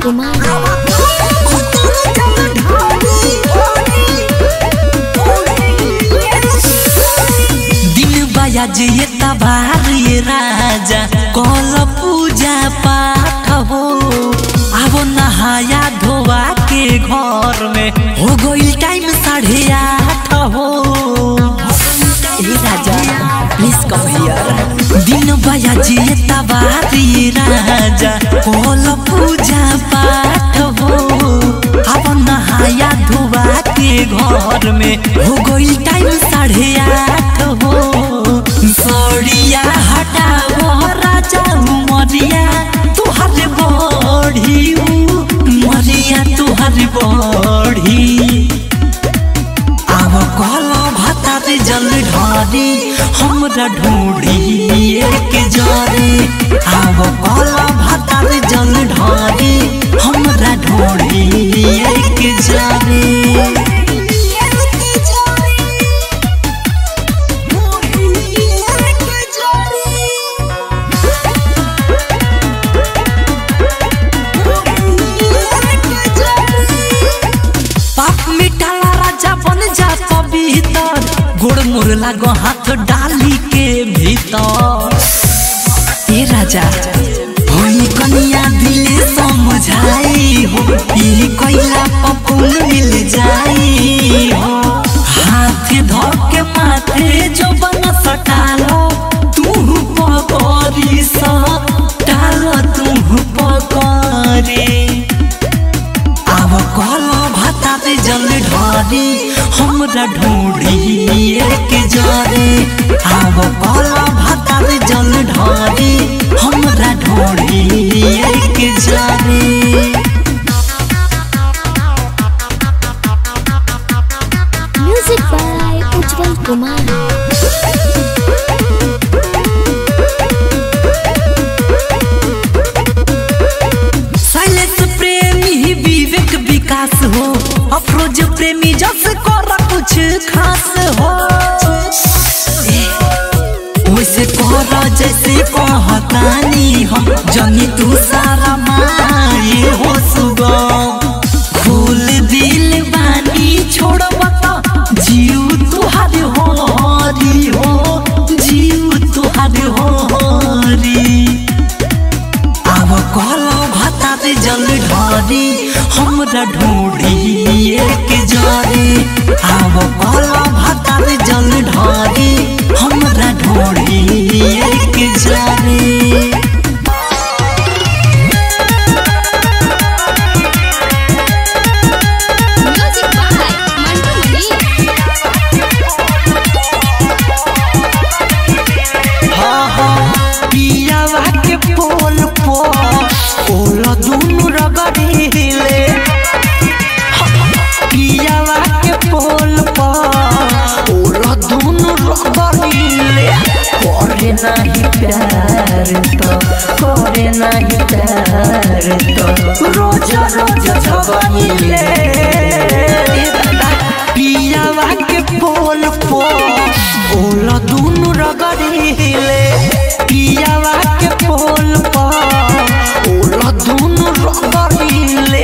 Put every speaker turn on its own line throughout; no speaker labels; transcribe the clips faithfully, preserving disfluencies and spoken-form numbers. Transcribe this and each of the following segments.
कुमार।
दिन बयाज ये तबार ये राजा कल पूजा पाठ हो। अब नहाया धोवा के घर में हो गई टाइम साढ़े आठ हो। राजा प्लीज कम हियर। दिन बयाज ये तबार ये राजा कल पूजा पाठ हो। अब नहाया धोवा के घर में हो गई टाइम साढ़े आठ हो। सड़िया हटाओ राजा मरिया तुहर बढ़ी मरिया तुहर बढ़ी। अब कल भाता रे जल ढारी हमरा ढूंढी एक जरे। अब कल भाता रे जल ढारी हमरा ढूंढी एक जरे। गोड़ मोर लागो हाथ डाली के भीतर। ए राजा होई कनिया दिले समझाई हो। ई कोइला पपुन मिल जाई हो। हाथ धर के माथे जो बन सटालो तू पकड़ी सटालो तू पकड़ी। अब कल भाता रे जल ढारी हमरा ढूंढी एक जरे। अब कल भाता रे जल ढारी हमरा ढूंढी एक जरे।
Music by Ujjwal Kumar.
हो अफरोज प्रेमी जस कर कुछ खास हो। वैसे कर जैसे कहतानी हम जनी तू सारा माए हो सुगम। फूल दिल बानी छोड़ब तो जीव तुहार होरी हो जीव तुहार होरी। अब कल भाता रे जल ढारी हमरा ढूंढी एक जरे। अब कल भाता रे जल ढारी हमरा ढूंढी एक जरे। करे नहीं प्यार तो करे नहीं प्यार तो रोज रोज झगड़िले। पियावा के पोल पो ओला दुनु रगड़िले। पियावा के पोल पो ओला दुनु रगड़िले।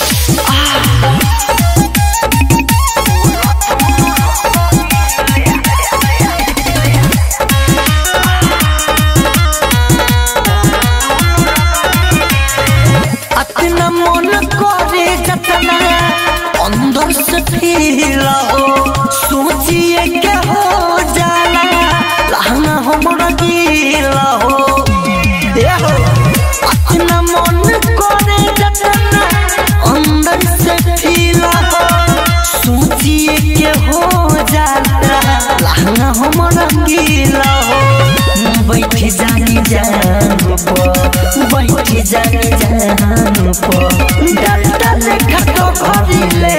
अंदर से फील हो सोचिए के हो जाला लहंगा हमरा गीला हो। अपना मन करे जतना अंदर से फील हो सोचिए के हो जाला लहंगा हमरा गीला हो। बैठ जानी जान पर बैठ जानी जान पर डालता लेखा तो घरिले।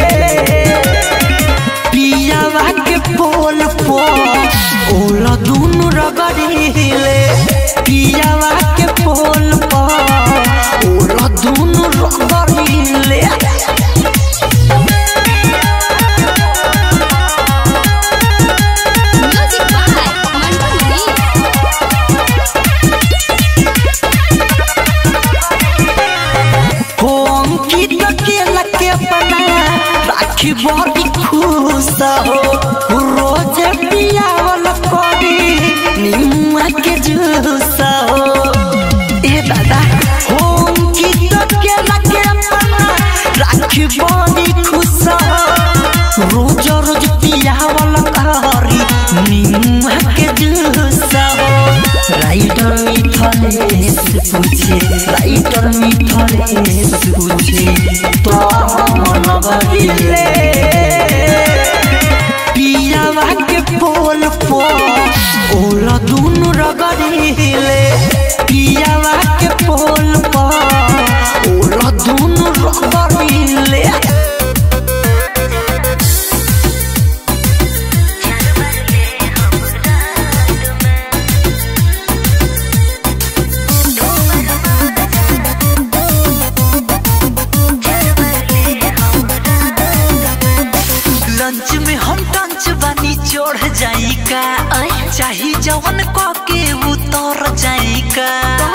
पियावा के पोल पो ओला दुनु रगड़िले। पियावा के पोल पो ओला दुनु रगड़िले। हो जूसा हो ए दादा होम की तो के लगे अपना राखी बड़ी खुश हो रोज रोज पिया वाला करी नीम के जूसा हो राइटर मिथलेश पूछे राइटर मिथलेश पूछे तो मन बदले पियावा के पोल पो ओला दूनु रगड़ीले पियावा के पोल पो ओला दूनु रगड़ीले लंच में हम टंच बानी चढ़ जाई का चाही जवन को के उतर जाई का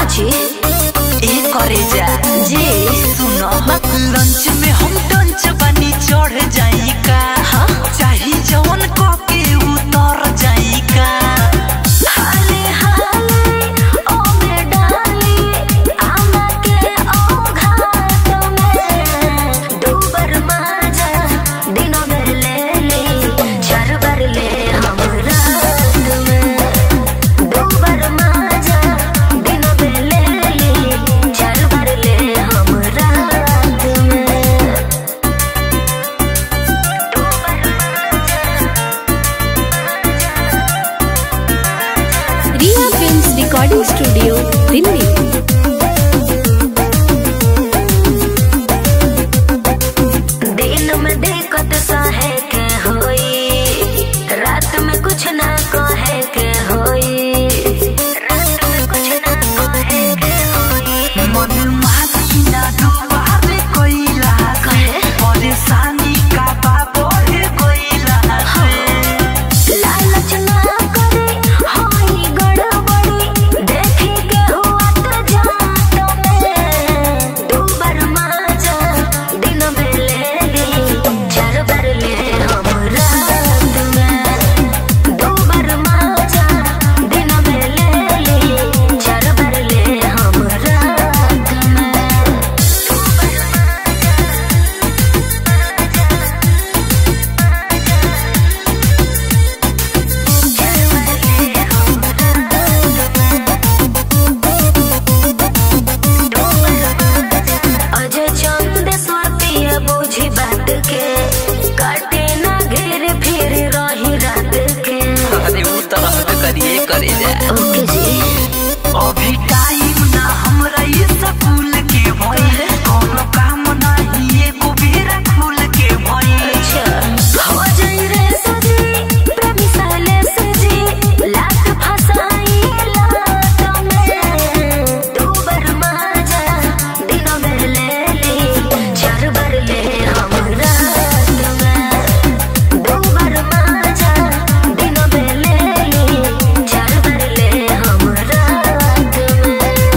ए करे जा जी सुनो लंच में हम टंच बानी चढ़ जाई का चाही जवन को के उतर जाई का हाले हाले ओ में डाली आमा के ओ घाट में डूबर माजा दिनों में
रिकॉर्डिंग स्टूडियो दिल्ली।
दिन में देखत साहे के होई रात में कुछ ना कहे के होई रात में कुछ ना कहे के होई
मन माती ना डूबावे कोइला कहे परेशानी का बाबो है कोइला
लालच ना करे होई गड़बड़ी देखी के हुआ तो जात में डूबर माजा दिन में ले ली चार बार ले हम रात में डूबर माजा दिन में ले ली चार बार ले हम रात में अजय चंद स्वाति बूझी बात के काटे ना घेर फिर रही रात के
अरे वो तरह पे करिए करे जा
ओके जी
अभी टाइम ना हमरा ये स्कूल के भई कोनो काम नहीं एको बेरा खुल के भई
हो जाई रे सजी प्रेमी साले सजी लात फसाई लात में डूबर माजा दिन में ले ली चार बार ले हम रात में डूबर माजा दिन में ले ली चार बार ले हम रात में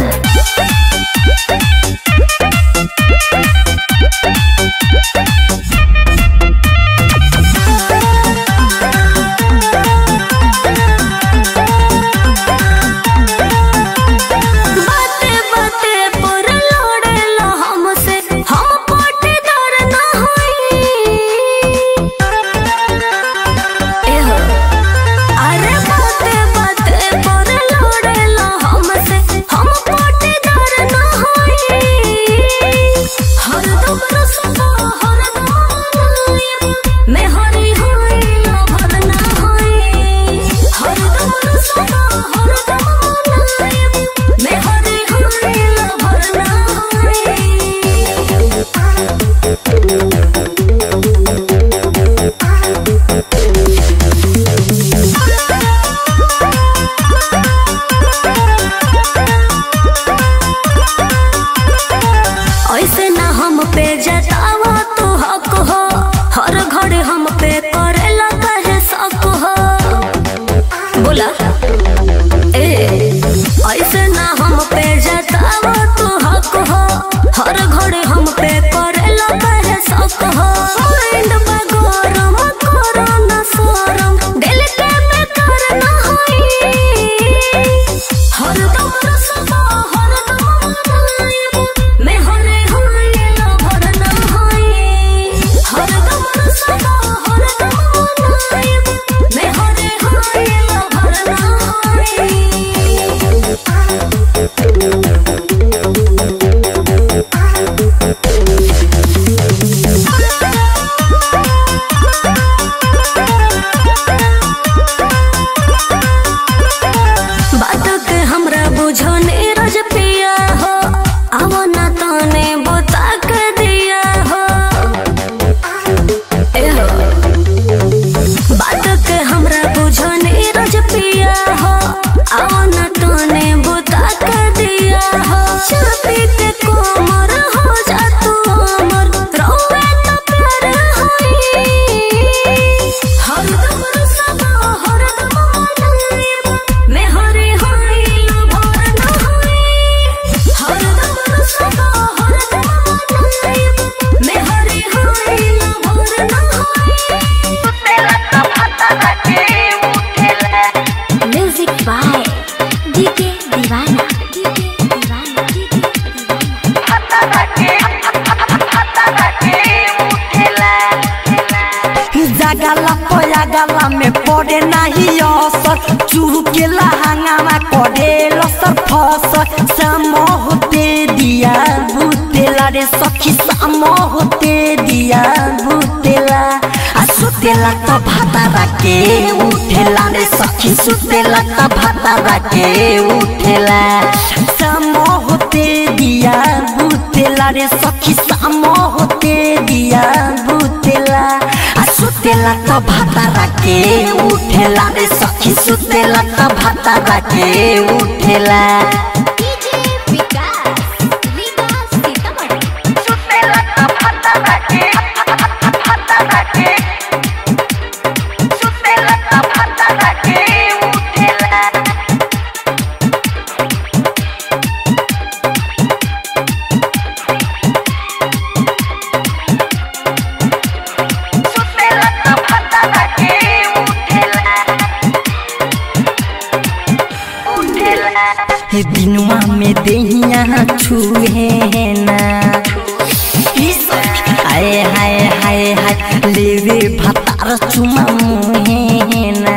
बाते बाते पर लड़ेला हमसे हम पाटीदार ना होई एहो अरे बाते बाते पर लड़ेला हमसे हम पाटीदार ना होई हरदम रसवा हरदम मैं हरी होई ना भरना होई हरदम रसवा हरदम मैं हरी होई ना भरना ऐसे ना हम पे जतावा तो हक हो हर घड़ी हम पे करेला कहे शक हो बोला ए ऐसे ना हम पे जतावा तो हक हो हर घड़ी हम पे करेला कहे शक हो माइंड में गरम करो ना शरम दिल के में करना होई
फसल चुकेला हंगामा करे लसर फसल शाम होते दिया बुतेला रे सखी शाम होते दिया बुतेला आ सुतेला तो भाता राके उठेला रे सखी सुतेला तो भाता राके उठेला शाम होते दिया बुतेला रे सखी शाम होते दिया बुतेला आ सुतेला तो भाता राके उठेला रे सखी सुतेला तो भाता राके उठेला
डीजे विकास विकास सीतामढ़ी
सुतेला तो भाता राके भाता राके सुतेला तो भाता राके उठेला सुतेला तो भाता राके उठेला उठेला
हे दिनुआ में देहिया छुए ना हाय हाय हाय हाय लेवे भतार चुमा मुहे ना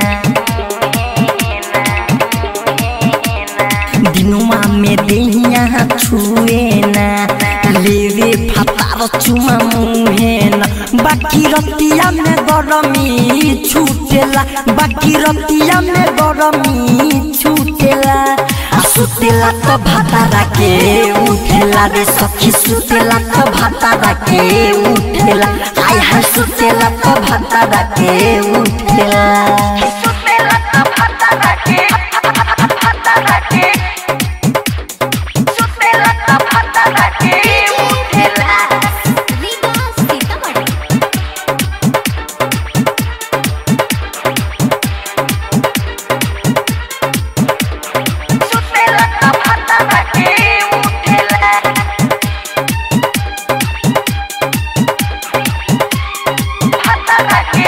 दिनुआ में देहिया छुए ना लेवे भतार चुमा मुहे ना बाकी रतिया में गरमी छूटेला बाकी रतिया में गरमी छूटेला सुतेला तो भाता राके उठेला रे सखी सुतेला तो भाता राके उठेला हाय हाय सुतेला तो भाता राके उठेला
सुतेला तो भाता राके भाता राके सुतेला तो भाता राके उठेला
विकास सीतामढ़ी
सुतेला तो भाता राके उठेला भाता राके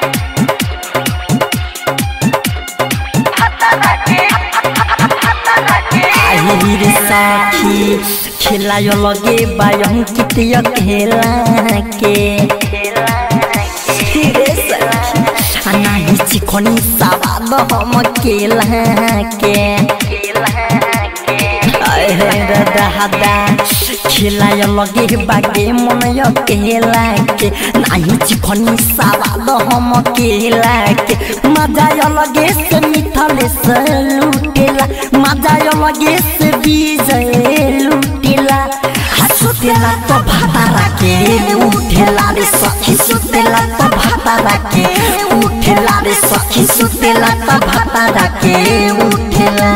भाता राके भाता राके
आई रे सखी खिलायो लगे बायम कितिया खेला के रे सखी नाही चिखनी सवाद हम केला के दादा खिलाय लगे बागे मन केला के नाही चिखनी सवाद हम केला के मजा लगे से मिथले से लुटेला मजा लगे से विजय लुटेला सुतेला तो भाता राके उठेला रे सखी सुतेला तो भाता राके उठेला रे सखी सुतेला तो भाता राके उठेला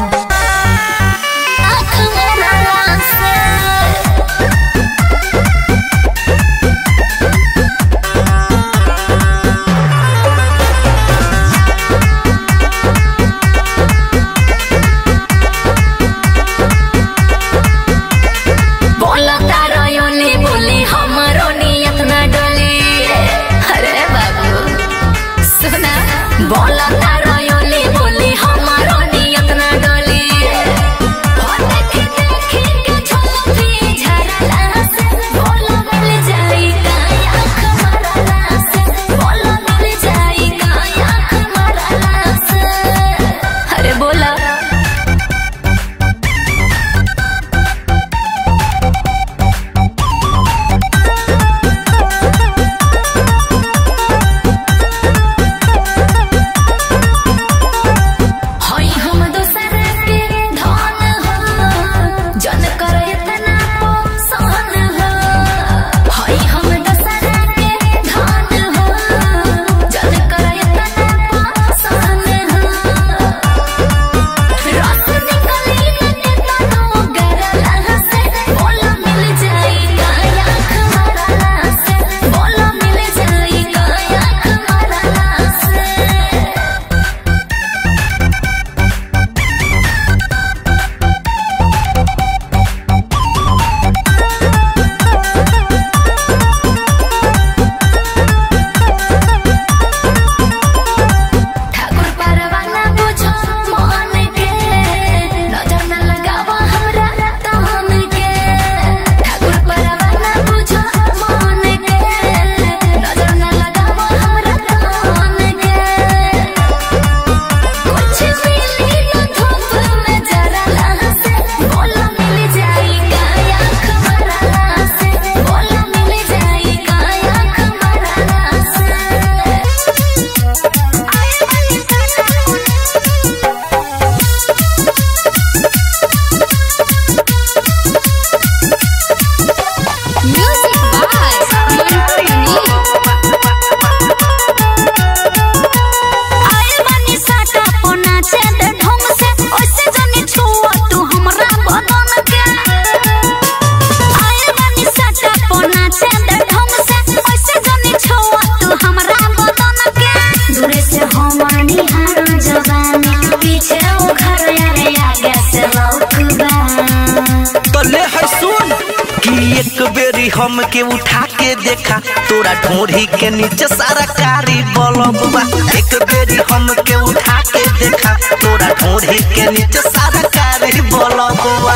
बोला तारा योले बोले हमारो नियत ना डोले अरे बाबू सुना बोला तारा योले बोले हमारो नियत ना
हम के उठा के देखा तोरा ढोरी के नीचे सारा कारी बलबा। एक बेरी हम के उठा के देखा तोरा ढोरी के नीचे सारा कारी बलबा।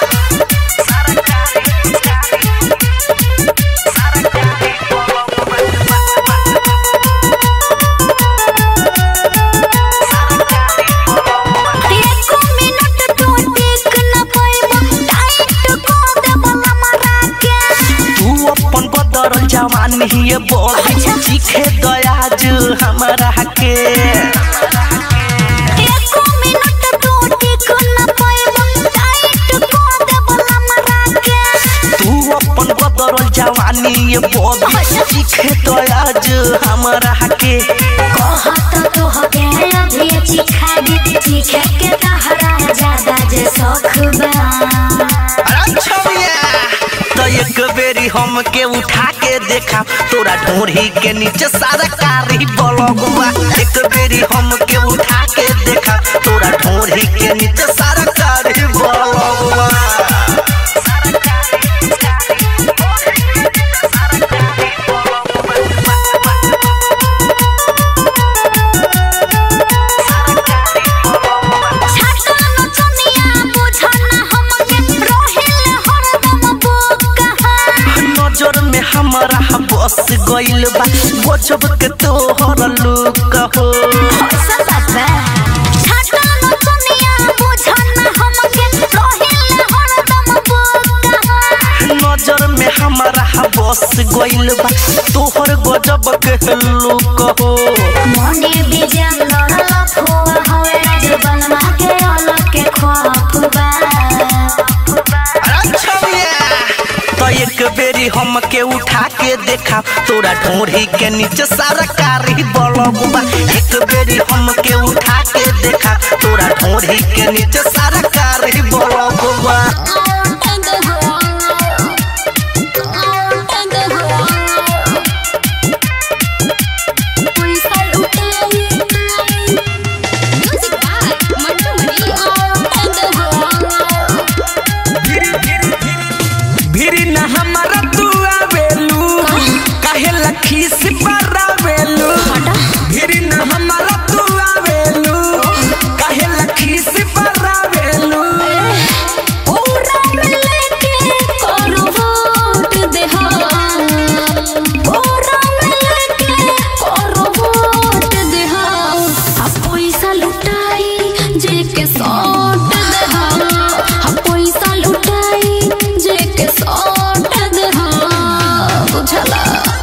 जवानी ये बोल चीखे दयाज हमारा के
एको मिनट तू टिक न पाइबो टाइट को देबो हमरा के।
तू अपन बदरल जवानी ये बोल चीखे दयाज हमारा के।
कहत तो हके अभी चिखा दे चिखे के तहरा ज्यादा जे शौक बा।
तो एक बेरी हम के उठा के देखा तोरा ढोरी के नीचे सारा कारी बलबा। एक बेरी हम के उठा के देखा तोरा ढोरी के नीचे सारा कारी बलबा। हमारा बस गइल बा गजब के तोहर लुक हो।
ऐसा बात बा छाटा न दुनिया बुझना हमके रोहिल हरदम बुका।
नजर में हमारा बस गइल बा तोहर गजब के लुक हो।
मने बिजन लड़ला फुआ होए जबन माके अलग के ख्वाब बा।
तो एक बेरी हम के उठा के देखा तोरा ढोरी के नीचे सारा कारी बलबा। एक बेरी हम के उठा के देखा तोरा ढोरी के नीचे सारा कारी बलबा। खीस पर आवेलू भिरी न हमारा तू आवेलू काहे लखीस पर आवेलू।
पूरा मिलके करो वोट देहा पूरा मिलके करो वोट देहा। अब पैसा लुटाई जे के सौट देहा अब पैसा लुटाई जे के सौट देहा बुझला।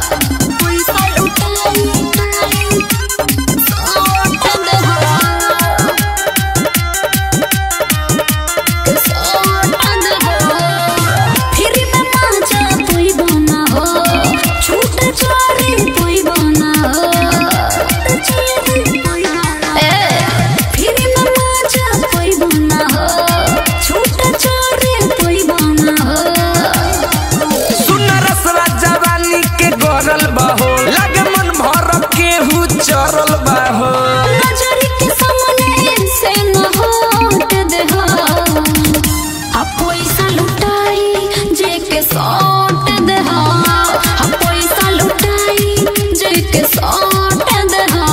चरल बाहो
नजर के सामने से न हट देहा अब पैसा लुटाई जे के सौट देहा अब पैसा लुटाई जे के सौट देहा।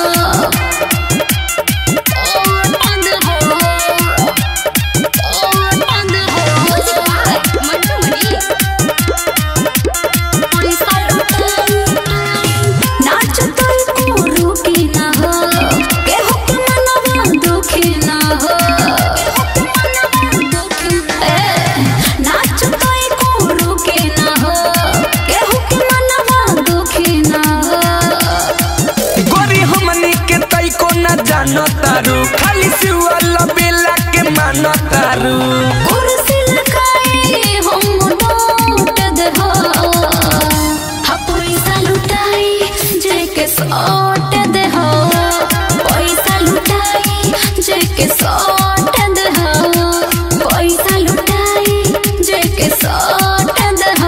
जानो तारू खाली सिवाल बेला के मानो तारू
कुर्सी लगाए हम नोट देहा अब पैसा लुटाई जे के सौट देहा पैसा लुटाई जे के सौट देहा पैसा लुटाई जे के सौट देहा।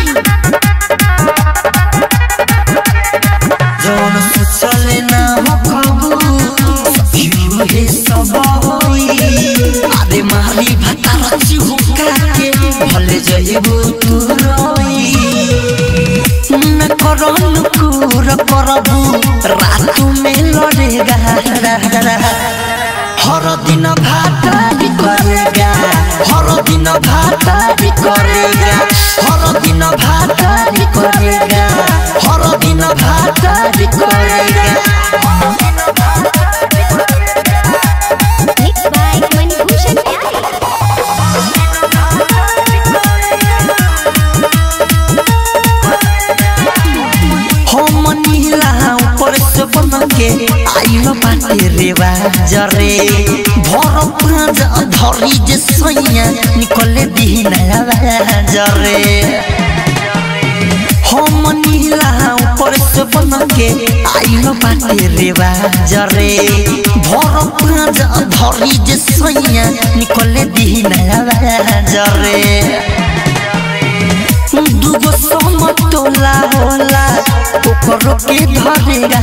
जौन सोचले ना हो जइबू तू रोई न करन कुर करबू रात में लड़ेगा हर दिन भातारी करेगा हर दिन भातारी करेगा हर दिन भातारी करेगा हर दिन भातारी करेगा
Mixed by Manibhushan Pyare.
हम नीला ऊपर से बन के आइलो बाटे रेवा जरे भर पाँच धरी जे सैया निकले दीना जरे हम नीला ऊपर से बन के आइलो बाटे रेवा जरे भर पाँच धरी जे सैया निकले दीना जरे दुगो समतोला होला ओकरो के धरेगा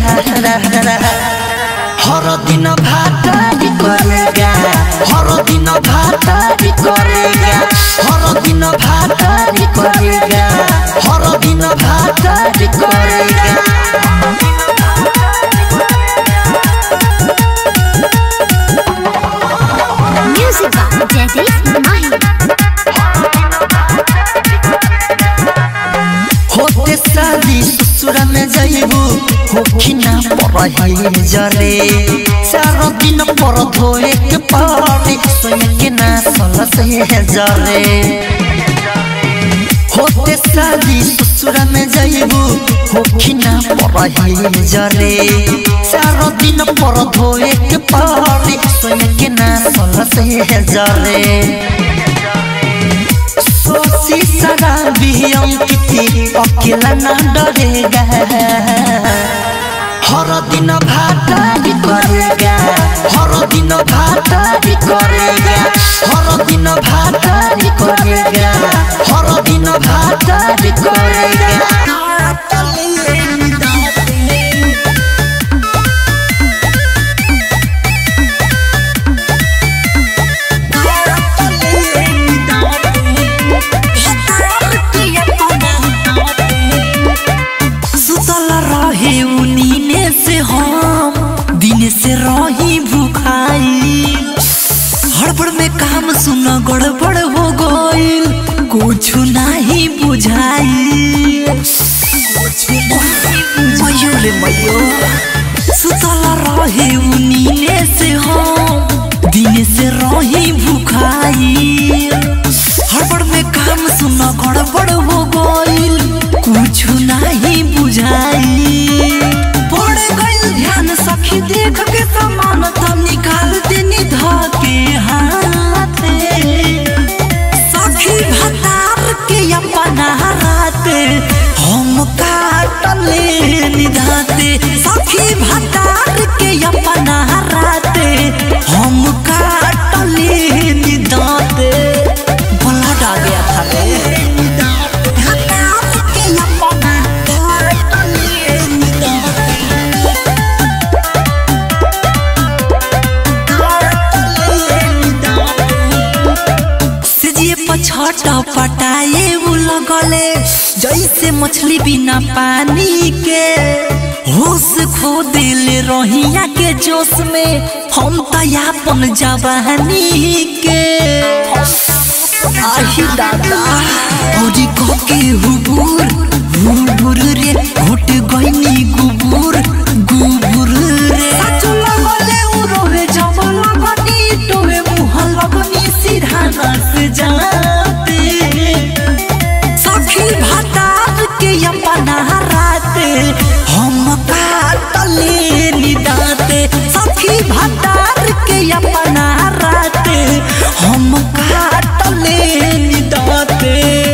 हर दिन भातारी करेगा हर दिन भातारी करेगा हर दिन भातारी करेगा हर दिन भातारी करेगा
Music by Jagdish Mahi.
होते शादी ससुरा में जाइबू होखिना परही जरे चार दिन पर धोए के पारे सोन के ना सल से जरे होते शादी ससुरा में जाइबू होखिना परही जरे चार दिन पर धोए के पारे सोन के ना सल से जरे सोची सदा भी अंकिती अकेला ना डरेगा हर दिन भातारी करेगा हर दिन भातारी करेगा हर दिन भातारी करेगा हर दिन भातारी करेगा से रही भूखाई हड़बड़ में काम सुना गड़बड़ हो गईल कुछ नहीं बुझाई मयो रे मयो सुतला रहे नीने से हम दिन से रही भूखाई हड़बड़ में काम सुना गड़बड़ हो गईल कुछ नहीं बुझाई ध्यान सखी देख के सामान तब निकाल देनी धाके हाथ सखी भतार के अपना हाथ हम काटले निधाते सखी भतार के अपना हाथ हम काटले निधाते बला डा गया था रे छटा पटाए वो लगले जैसे मछली बिना पानी के होश खो दिल रोहिया के जोश में हम तयापन जवानी के आही दादा और को के हुबुर हुबुर रे घोट गईनी गुबुर गुबुर रे साचो लगले उ रोहे जब लगनी तोहे मुह लगनी सिरहाना से जा अपना रात हम काटले निदाते सखी भतार के अपना रात हम काटले निदाते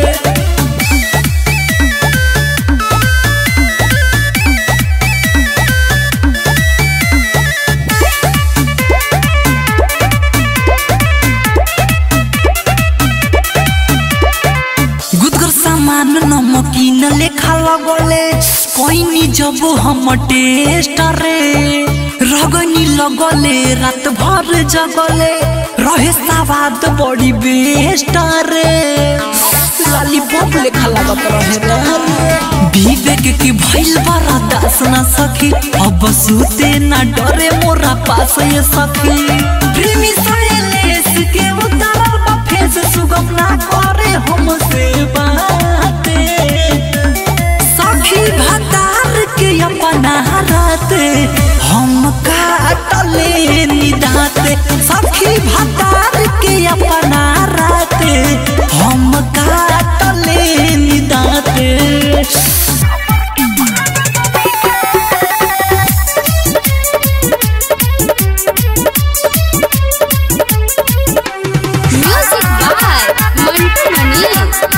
नमकीन लेखा लगले कोई जब हम टेस्ट रे रगनी लगले रात भर जगले रहे सवाद बड़ी बेस्ट रे लेखा लागत रहे रे विवेक की भइल बड़ा दास ना सखी अब सुते ना डरे मोरा पास ये सखी प्रेमी साइलेंस के उतारल बा फेस सुगम ना करे हमसे बाते सखी भतार के अपना राते हम काटले निदाते सखी भतार के अपना राते हम काटले निदाते
म्यूजिक बाय मंटू मनी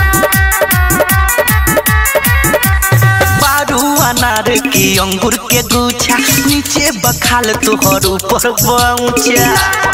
बारू अनार की अंगूर के गुच्छा नीचे बखाल तोहर ऊपर पहुंचा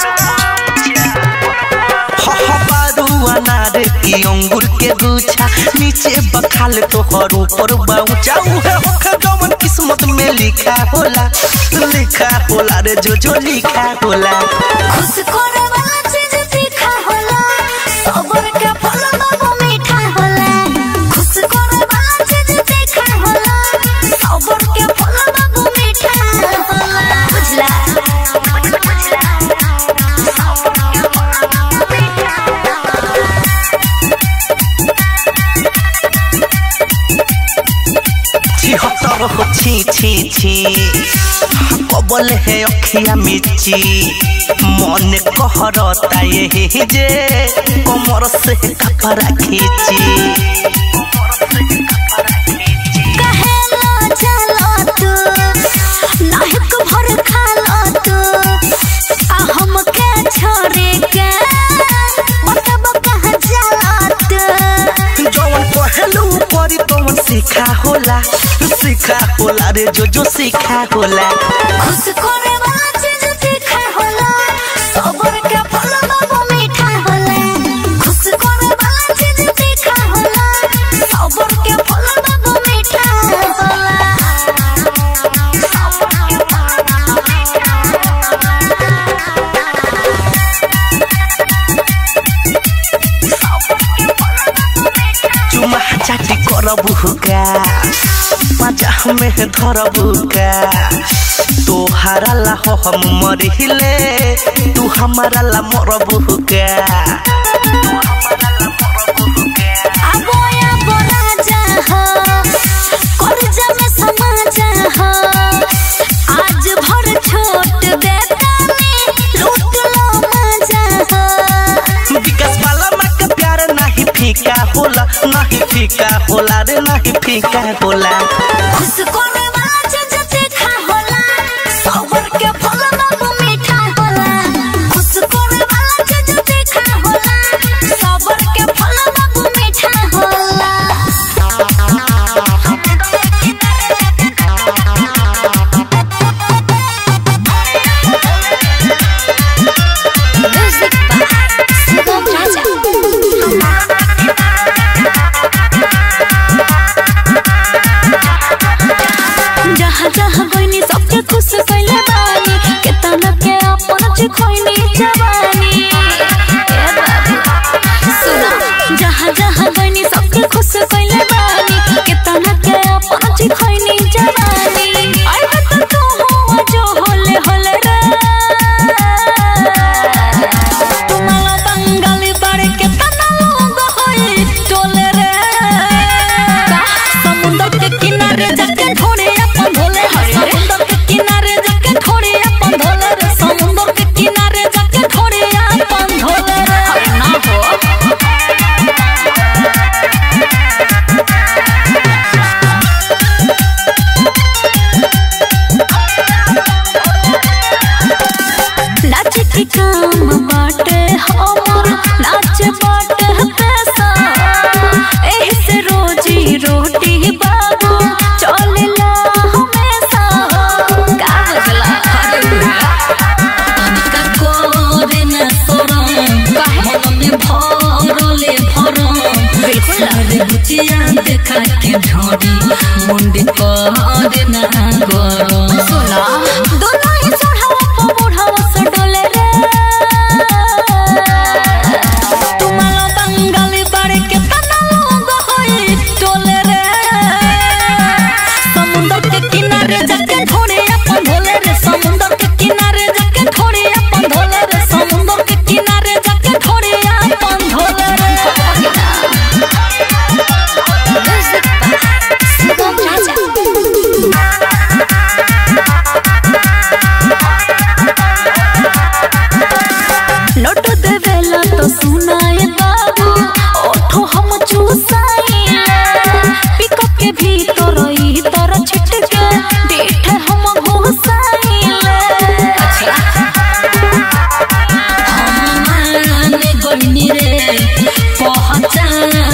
बारू अनार की अंगूर के गुच्छा नीचे बखाल तोहर ऊपर पहुंचा उहे होखे जवन किस्मत में लिखा होला लिखा होला रे जो जो लिखा होला
खुश करे वाला चीज तीखा होला सबर के फल बाबू मीठा होला खुश करे वाला चीज तीखा होला सबर के फल बाबू मीठा होला बुझला बुझला सबर के फल बाबू मीठा
छिहत्तर हो छी छी छी कबल है अखिया मिची मन कहरता यही जे कमर से कपड़ा खींची
कहेला चलो तू लाहिक भर खालो तू आ हमके छोड़े के मतलब कहां जाला तू
जवन पहलू करी तवन सीखा होला सीखा होला रे जो जो सीखा होला
खुश करे वाला चीज तीखा होला सबर के फल बाबू मीठा होला खुश करे वाला चीज तीखा होला सबर के फल बाबू मीठा होला सबर के फल बाबू मीठा
चुमा चाटी करबू का मजा में धरबू का तोहारा ला हो हम मरिले तू हमारा ला मरबू का
आबोया बोला जा हो करजा में समा जा हो आज भर छोट देता में लूट लो मजा हो
विकास वाला माँ का प्यार नहीं फीका होला नहीं फीका होला रे नहीं फीका होला
खुश करे वाला चीज तीखा होला सबर के फल बाबू मीठा होला खुश करे वाला चीज तीखा होला सबर के फल बाबू मीठा होला म्यूजिक बाय सुगम राजा जहाँ जहाँ गइनी सबके खुश कइले बानी केतना के अपन चिखइनी जवानी ए बाबू सुना जहाँ जहाँ गइनी सबके खुश कइले बानी केतना के अपन चिखइनी जवानी आई बत तू हो जो होले होले रे तुम्हारा बंगाली बाड़े केतना लोग होई टोले रे समुंदर के किनारे जाके ढोड़े अपन भोले समुंदर के किनारे जाके ढोड़े अपन भोले रे समुंदर के किनारे जाके ढोड़े अपन भोले रे ना हो नाच के काम बाटे हमर नाच बाटे पैसा एही से रोजी रोटी बाबू चलेला हमेशा का बजला अरे तनिका कोरे न सोरम मन में भरले भरम बिल्कुल रे बुचिया देखा के ढोड़ी मुंडी करे ना गरम सुना दोनों ही चढ़ावा बुढ़ावा से डोले रे तुम्हारा बंगाली बाड़े के तना लोग होई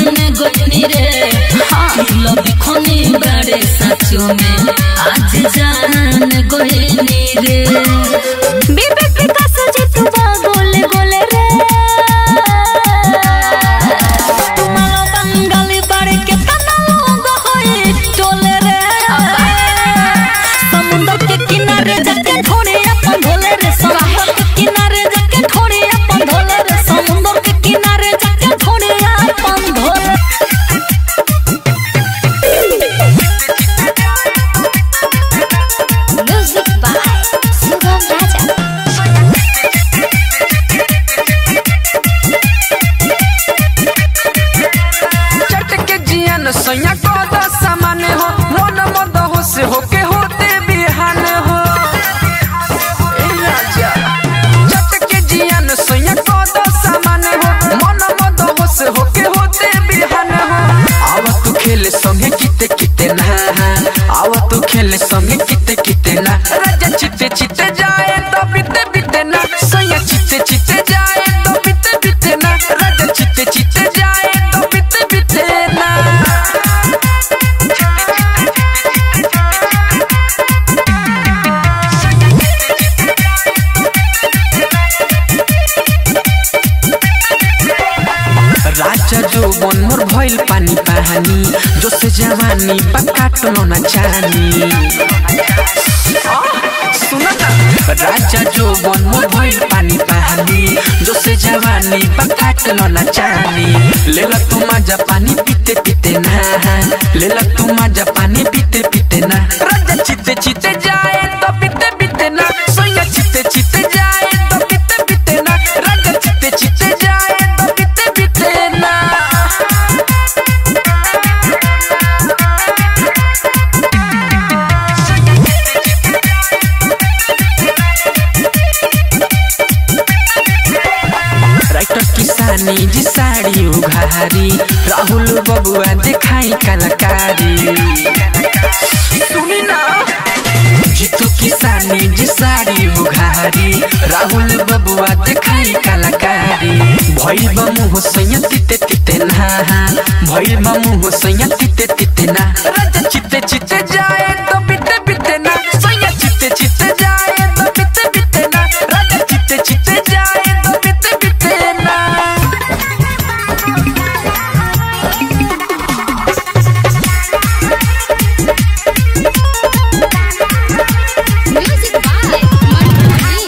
गोतनी रे लबी खोनी बड़े सचो में आज जान गोतनी रे
विवेक विकास जितु गोले गोले रे
तुम्हारा बंगाली बड़े के तना लोग होए टोले रे समुद्र के किनारे जाके थोड़े अपन ढोले रे समुद्र के किनारे जाके थोड़े अपन ढोले रे समुद्र के किनारे जाके थोड़े अपन ढोले
म्यूजिक बाय सुगम राजा।
चटके जियन सैया को दस सामान्य हो मन मद हो से होके होते बिहान हो ए राजा चटके जियन सैया को दस सामान्य हो मन मद हो से होके होते बिहान हो आवा तू खेले संगे किते किते ना आवा तू खेले संगे किते किते ना राजा चिते चिते जाए तो बिते बिते ना सैया चिते चिते जाए तो बिते बिते ना राजा चिते चिते जाए तो बिते बिते ना राजा जो बन मोर भइल पानी पानी जो से जवानी पकाटलो ना चानी सुना ना राजा जो बन मोर भइल पानी पानी जो से जवानी पकाटलो ना चानी लेला तू मजा पानी पीते पीते ना लेला तू मजा पानी पीते पीते ना राजा चिते चिते जाए तो पीते पीते ना सोया चिते चिते जाए तो पीते पीते ना राजा चिते चिते जाए तो पीते पीते ना राइटर किसानी जी साड़ी उघारी राहुल बबुआ दिखाई कलाकारी सुनी ना जीतू किसानी जी साड़ी उघारी राहुल बबुआ दिखाई कलाकारी भइल बा मुह सैया तिते तिते ना भइल बा मुह सैया तिते तिते ना राजा चिते चिते जाए तो बिते बिते ना सैया चिते चिते जाए तो बिते बिते ना राजा चिते चिते जाए तो बिते बिते ना
म्यूजिक बाय मंटू मनी।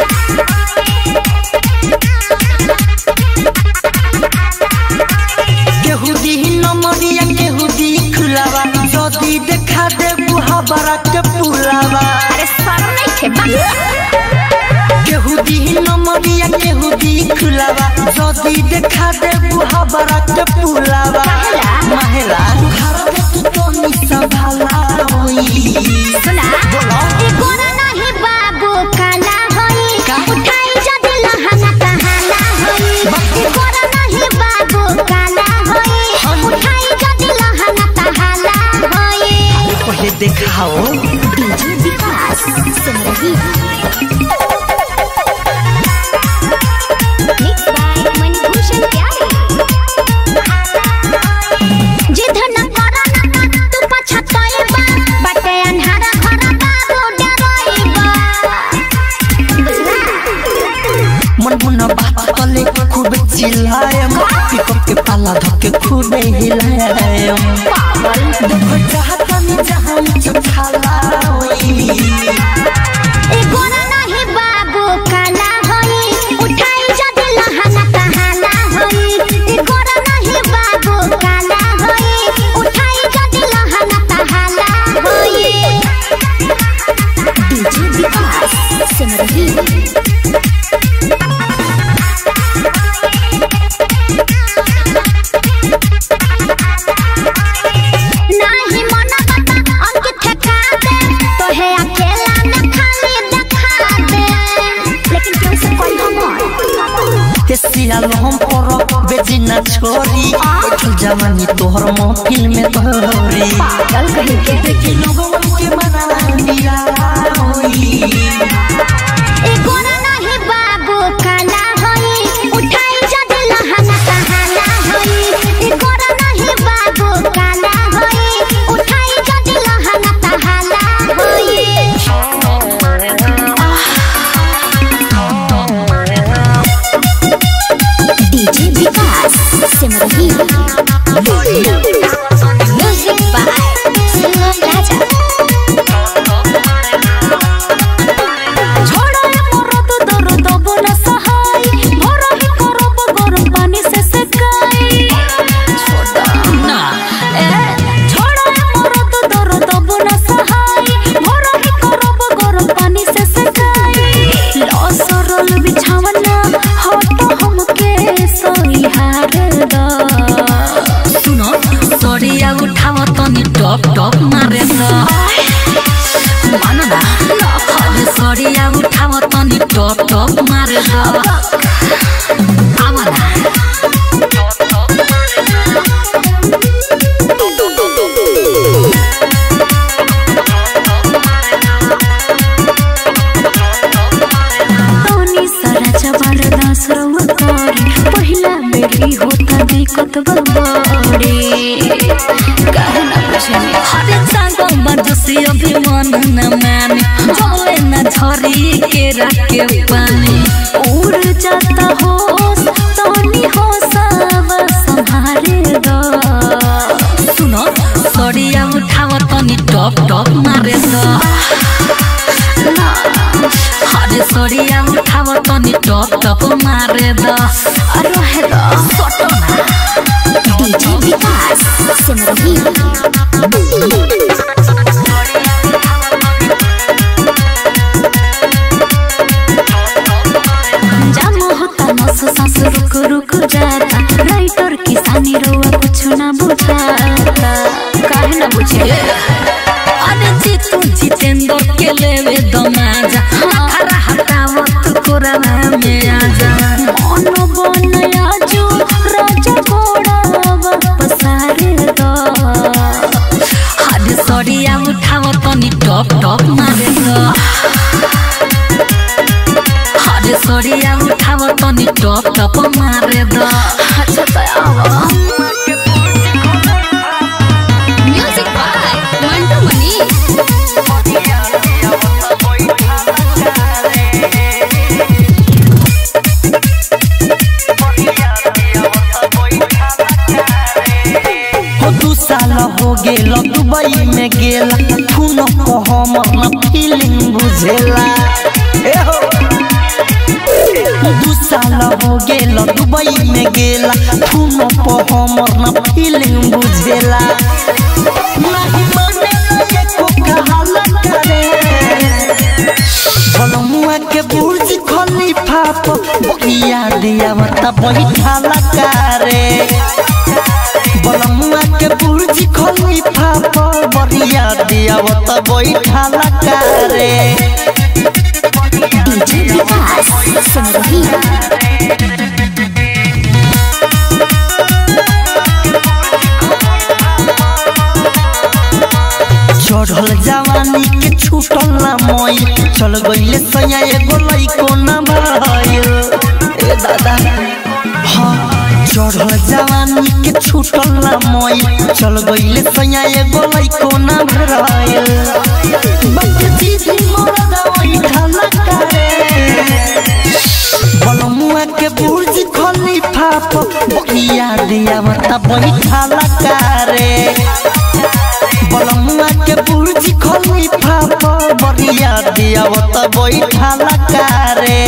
केहू दी नमरिया केहू दी खुलावा जदी देखा दे बुहा बरा के पुलावा
अरे सर नहीं थे बस
केहू दी नमरिया केहू दी खुलावा जदी देखा दे बुहा बरा के पुलावा महिला घर तू तो नि संभाला होई
सुना ए गोरा नहीं बाबू काला होई उठाई जदी लहंगा कहाला होई ए गोरा नहीं बाबू काला होई उठाई जदी लहंगा कहाला होई
पहले दिखाओ
डीजे विकास सिमरही मिक्स बाय मणिभूषण प्यारे जिधन करा ना तू पछताएबा बटे अन्हारा घर बाबू डराएबा बुझला
मन बुना बात कले खूब चिल्लायम पिकअप के पाला धके खूब हिलायम देखो चाहता नहीं जहां चुठाला होई
ए गोरा नहीं बाबू काला होई उठाई जदी लहंगा कहाला होई ए गोरा नहीं बाबू काला होई उठाई जदी लहंगा कहाला होई डीजे विकास सिमरही नाही मन बता अंकित ठका दे तो है अकेला न खाली दिखा दे लेकिन क्यों से कोई हम
तेसिया हम पर बेजिना छोरी बैठल जवानी तोहर महफिल में तोहरी
पागल कहीं के
देखे लोगों के मना दिया होई
ए गोरा नहीं बाबू काला होई उठाई जदी लहंगा कहाला होई ए गोरा नहीं
आवा आवा ना
तोनी सारा चबाड़ दास रउआ करे पहिला बेरी होता दिक्कत बड़े काहे ना पूछनी
हरे सांगो बरजसी अभिमान न माने जोले न झरी के रखे पानी
उड़ जाता होश तोनी होशवा संभारे दो
सुनो सड़िया उठाव तनी टप टप मारे दो हरे सड़िया उठाव तनी टप टप मारे दो
अरे हेलो
सटो ना
डीजे विकास सिमरही
जाम होता नस सांस रुक रुक जाता राइटर किसानी रोआ कुछ ना बुझाता काहे ना बुझे
अरे जीतू जितेंद्र के लेवे दमाजा खरा हटावत कोराना में आजा
मन बनया जो राजा घोड़ा पसारे दो
हरे सड़िया उठाव तनी टप टप मारे दो हरे सड़िया उठाव तनी टप टप मारे दो
अच्छा दयावा
म्यूजिक बाय मंटू मनी
हो दू साल हो गेल दुबई में गेला खून को हमर न फीलिंग बुझेला ए हो दू साल हो गेल दुबई में गेला खून को हमर न फीलिंग बुझेला नहीं माने एको कहाला करे बलमुआ के बुर्ज खलीफा पर बकिया दिया मत बैठाला करे बलमुआ के बुर्ज खलीफा पर बरिया दियावत बैठाला करे
डीजे विकास सिमरही
चढ़ल जवानी के छूटल ना मई चल गईले सैया एगो लइको ना भइल ए दादा हाँ चढ़ल जवानी के छूटल ना मई चल गईले सैया एगो लइको ना भइल बच्चे दीदी मोरा दवाई ढाला करे बलमुआ के बुर्ज खलीफा पर बकिया दिया मत बैठाला करे बलमुआ के बुर्ज खलीफा पर बरिया दियावत बैठाला करे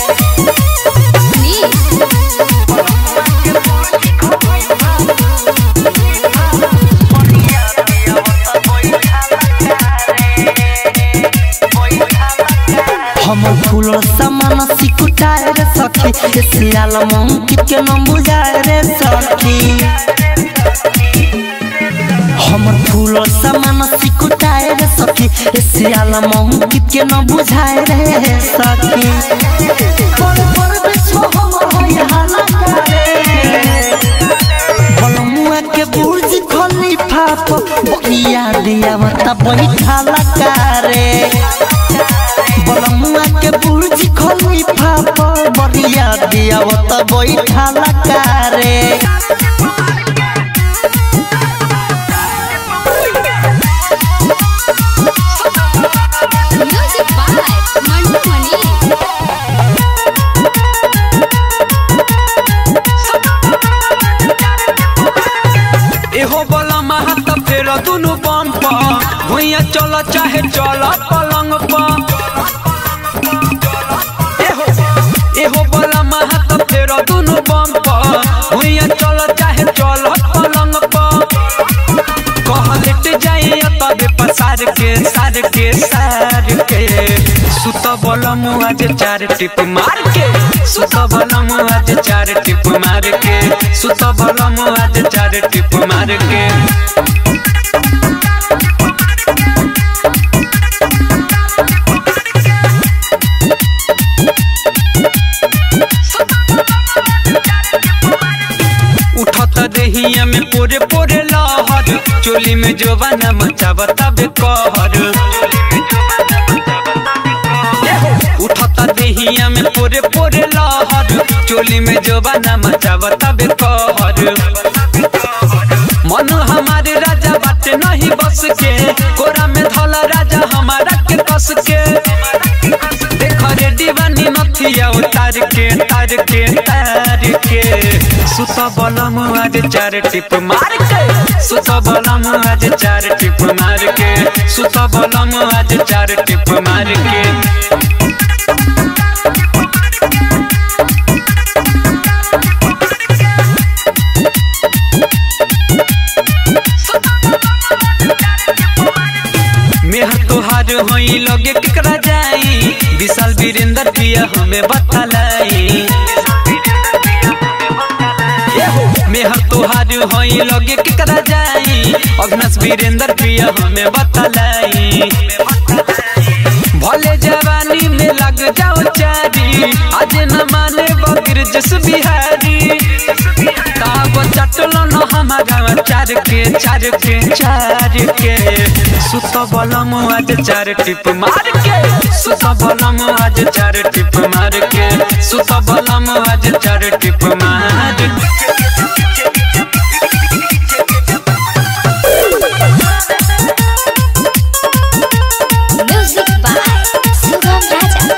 हम फूल समान सिकुटाए रे सखी सियाल मंकित के न बुझाए रे सखी हमर फूल समान सिकुटाए रे सखी सियाल मंकित के न बुझाए रे सखी पर पर बिछो हमर होय हाला करे बलमुआ के बुर्ज खलीफा पर बकिया दिया मत बैठाला करे बलमुआ के बुर्ज खलीफा पर बरिया दियावत बैठाला करे
म्यूजिक बाय मंटू मनी
एहो बोला महत फेर दुनु बम पर भुइया चल चाहे चल पलंग पर एहो एहो बोला महत फेर दुनु बम पर भुइया चल चाहे चल पलंग पर कह लेट जाई तबे पसार के सार के सार के सुत बलम आज चार टिप मार के सुत बलम आज चार टिप मार के सुत बलम आज चार टिप मार के चोली में जोबाना मचावता बेकहर उठता देहिया में पोरे पोरे लहर चोली में जोबाना मचावता बेकहर मन हमारे राजा बाटे नहीं बस के कोरा में धला राजा हमारा के कस के देखो रे दीवानी नथिया उतार के तार के तार के सुत बलम आज चार टिप मार के सुत बलम आज चार टिप मार के सुत बलम आज चार टिप मार के मेहर तोहार होई लगे केकरा जाई विशाल वीरेंद्र पिया हमें बतलाई मेहर तोहार होई लगे केकरा जाई अग्नस वीरेंद्र पिया हमें बतलाई भले जवानी में लग जाओ चारी आज न माने बगिर जस बिहारी ताब चटलो न हमारा चार के चार के चार के सुत बलम आज चार टिप मार के सुत बलम आज चार टिप मार के सुत बलम आज चार टिप मार
म्यूजिक बाय शुभम राजा।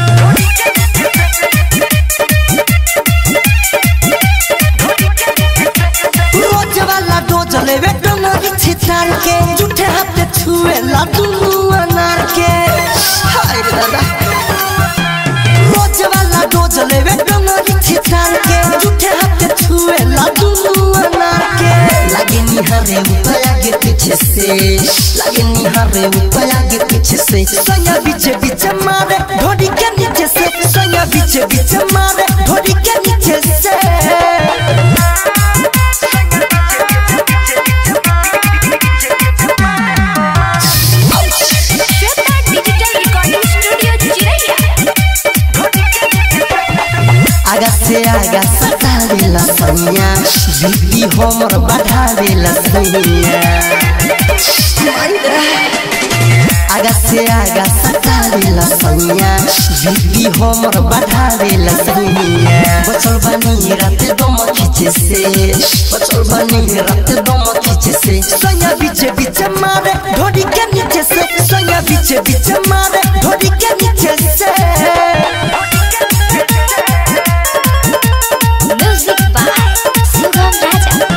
रोज वाला डोज लेवे डोंगरी छितार के झूठे हाथ छुए लाडू अनार के हाय रे दादा रोज वाला डोज लेवे डोंगरी छितार के झूठे हाथ छुए लाडू अनार के लगे निहारे ऊपर आगे पीछे से लगे निहारे ऊपर आगे पीछे से सोया बीच बीच मारे ढोड़ी के नीचे से सोया बीच बीच मारे ढोड़ी के नीचे से आगा से आगा सतावेला सैया बीबी हमर बढ़ावेला सैया आगा से आगा सतावेला सैया बीबी हमर बढ़ावेला सैया बचल बानी रात दम खींचे से बचल बानी रात दम खींचे से सैया बीच बीच मारे ढोड़ी के नीचे से सैया बीच बीच मारे ढोड़ी के नीचे से
म्यूजिक बाय शुभम राजा।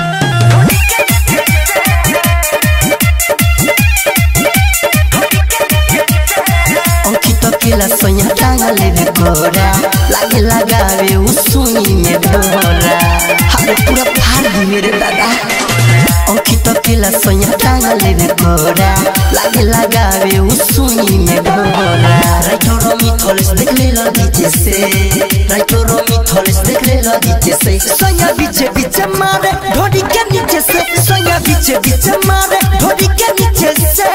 अंकित केला सोया टांगा लेवे कोरा लागे लगावे उसुनी में डोरा हारे पूरा फाड़ दी मेरे दादा अंकित केला सोया टांगा लेवे कोरा लागे लगावे उसुनी में डोरा राइटोरो मिथोलेस देख ले लो नीचे से राइटोरो मिथोलेस देख ले लो नीचे से सोया बीच बीच मारे ढोड़ी के नीचे से सोया बीच बीच मारे ढोड़ी के नीचे से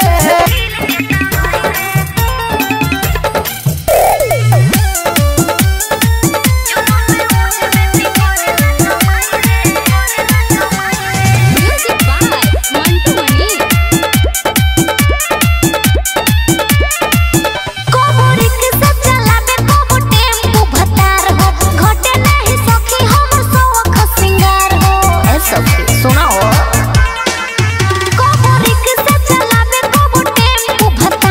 म्यूजिक बाय मंटू मनी।
कोबोरी के सब चलाबे कोबो टेम्पू भतार हो घटे नहीं सखी हमर सौख सिंगार हो
ए सखी सुना हो
कोबोरी के सब चलाबे कोबो टेम्पू भतार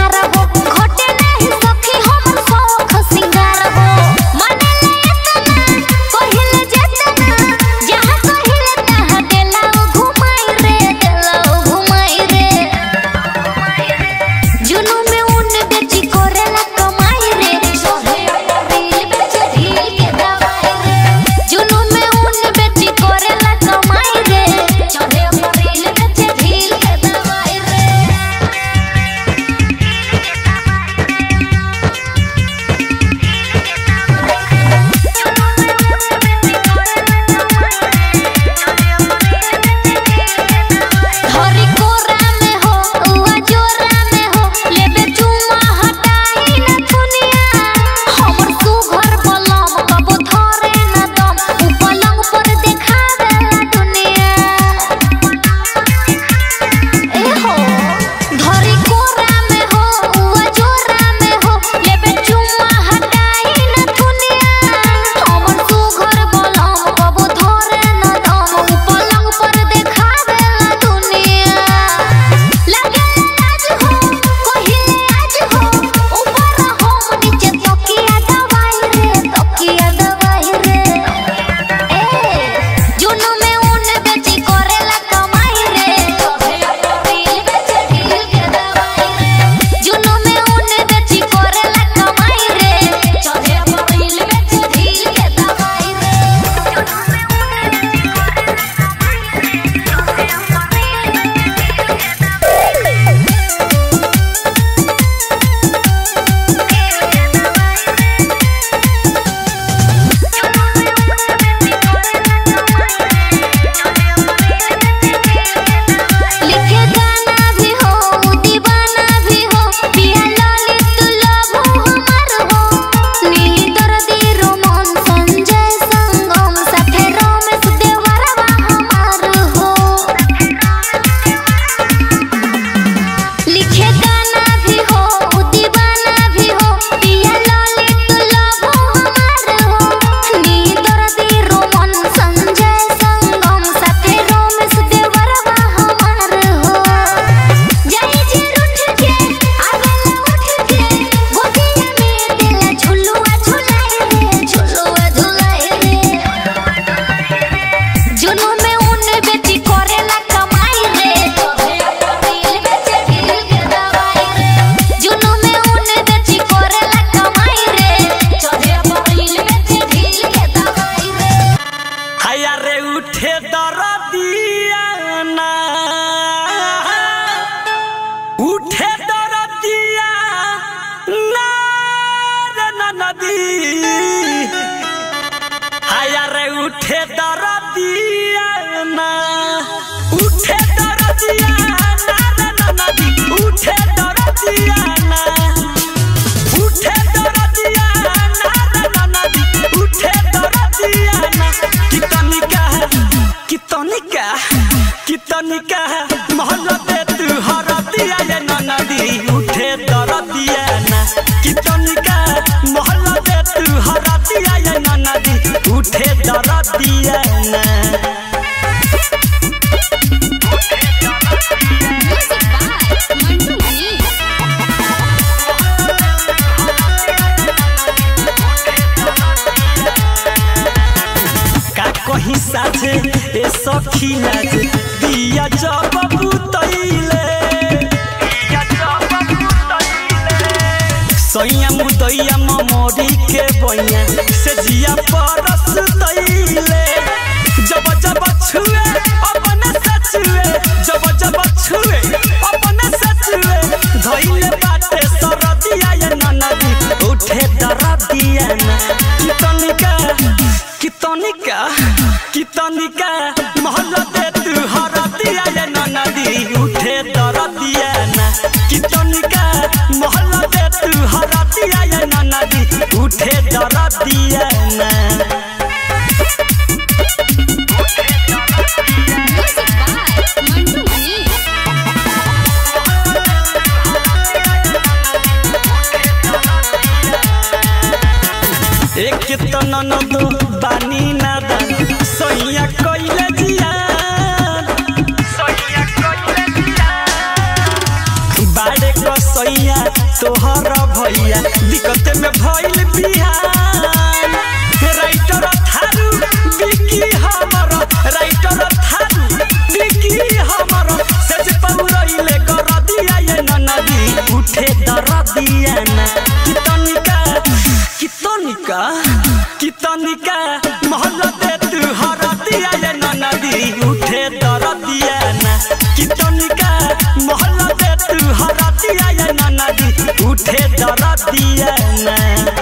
उठे दरदिया ना उठे दरदिया ना ना ना दी उठे दरदिया ना उठे दरदिया ना ना ना दी उठे दरदिया ना कितनिका कितनिका कितनिका मोहल्ला दे तू हरदिया ये ना दी उठे दरदिया ना कितनिका मोहल्ला दे तू हरदिया ये ना दी उठे दरदिया ना कहीं साझे ए सखी लाज दिया जब बुतैले दिया जब बुतैले सैया मुदैया ममोरी के बइया से जिया परस दैले जब जब छुए अपने सचुए जब जब छुए अपने सचुए धइले बाटे सरदिया ये ननदी उठे दरदिया ना कितनिका कितनिका कितनिका मोहल्ला दे तू हरदिया ये ननदी उठे दरदिया ना कितनिका मोहल्ला दे तू हरदिया ये ननदी उठे दरदिया ना एक तना न दो बानी नादा सैया कोइले जिया सैया कोइले जिया बाड़े को सैया तोहर भैया दिक्कत में भइल बिहान राइटर थारू बिकी हमर राइटर थारू बिकी हमर सज पौरइले गरदिया ये ननदी उठे दरदिया ना कितनिका कितनिका कितनिका मोहल्ला दे तू हरदिया ये ननदी उठे दरदिया ना कितनिका मोहल्ला दे तू हरदिया ये ननदी उठे दरदिया ना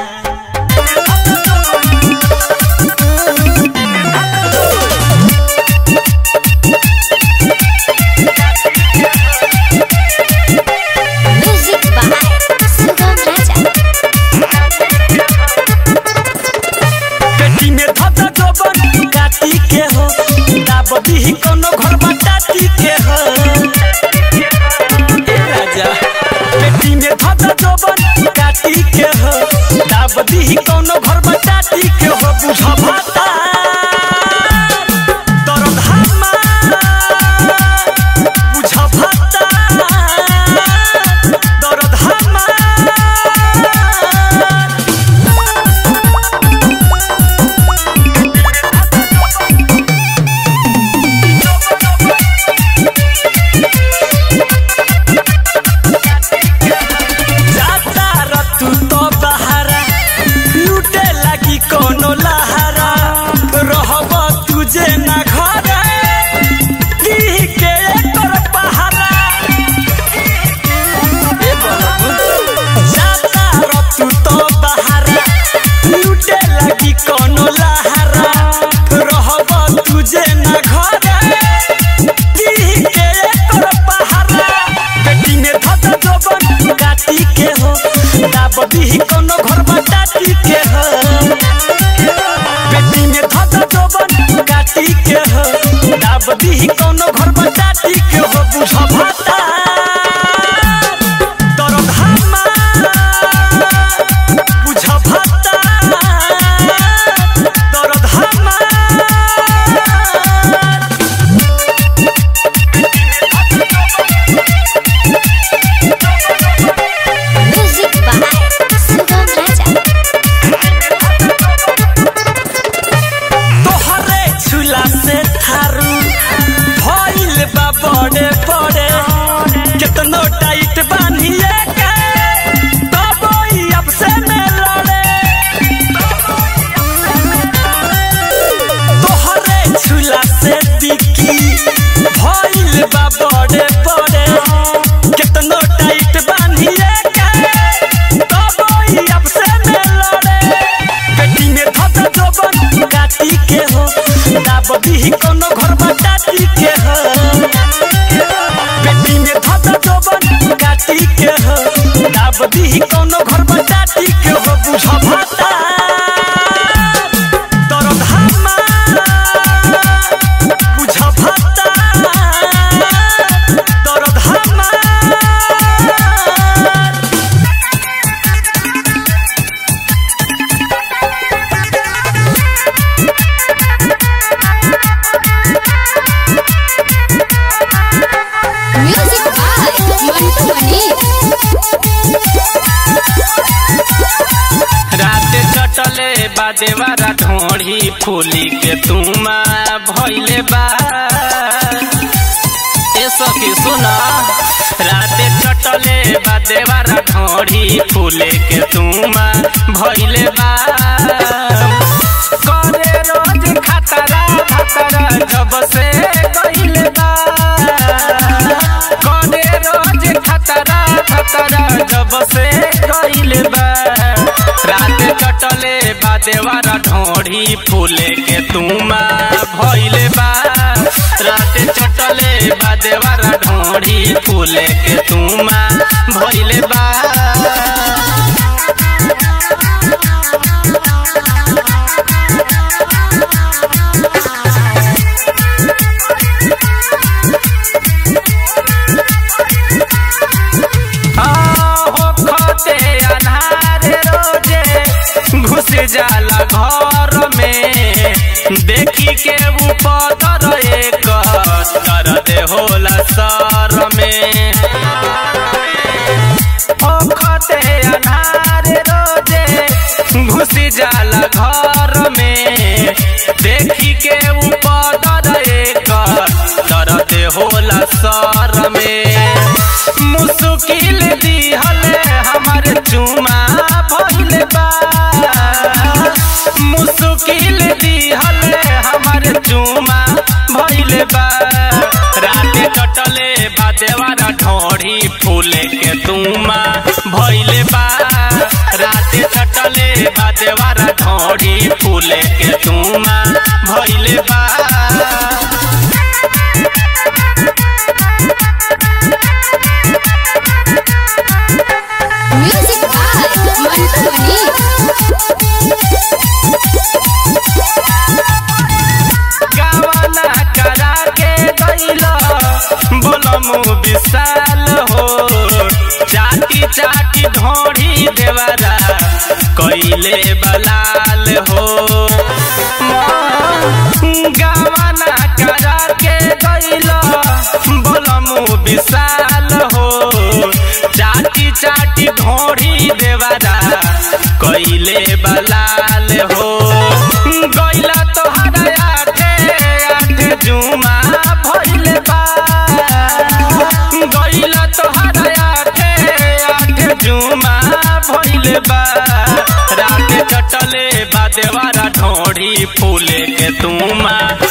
बदी कोनो घर बटाती के हो ए राजा बेटी में धदा जोबन काटी के हो दाबदी कोनो घर बटाती के हो बुझ भाता दर्द हमा बुझ भाता दर्द हमा कोनो लहरा रहब तुझे न घरे दी के कर पहारा बेटी में धद जोबन काटी के हो दाबदी कोनो घर बटाती के हो बेटी में धद जोबन काटी के हो दाबदी कोनो घर बटाती के हो बुझ भाता दर्द हमा बुझ भाता दर्द हमा
म्यूजिक बाय सुगम राजा
तोहरे झूला से थारू भइल बा बड़े बड़े कितनो टाइट बांधिए के तब अब से में लड़े तोहरे झूला से बिकी भइल बा बड़े बड़े कितनो टाइट बांधिए के तब अब से में लड़े बेटी में धद जोबन काटी के हो दी कोनो घर बटाती के हो पेटी में धद जोबन काटी के हो दाब दी कोनो घर बटाती के हो बुझ भाता दर्द हमार बुझ भाता दर्द हमार
Music by Mantu Mani.
रात चटले बादेवारा ढोढ़ी फूली के तुमा भइले बा ए सखी सुना रात चटले बादेवारा ढोढ़ी फूले के तुमा भइले बा करे रोज खतरा खतरा जब से गइले बा करे रोज खतरा खतरा जब से गइले बा रात चटले बादेवारा ढोढ़ी फूले के तुमा भइले बा रात चटले बादेवारा ढोढ़ी फूले के तुमा भइले बा घुस जाला घर में देखी के ऊपर एक दर्द होला सर में ओखते अनार रोजे घुस जाला घर में देखी के ऊपर एक दर्द होला सर में मुश्किल दिहल हमार चुमा भइले बा मुश्किल दिहल हमार चुमा भइले बा रात कटले बादेवारा ढोढ़ी फूले के तुमा भइले बा रात कटले बादेवारा ढोढ़ी फूले के तुमा भइले बा
Music by Mantu Mani.
गावना करा के गइलो बोलमु विशाल हो चाटी चाटी ढोढ़ी देवरा कइले बलाल हो गावना करा के गइलो बोलमु विशाल हो चाटी चाटी ढोढ़ी देवरा कइले बलाल हो गइला तोहरा आठे आठे जुमा भइले बा गइला तोहरा आठे आठे जुमा भइले बा रात चटले बादेवारा ढोढ़ी फूले के तुमा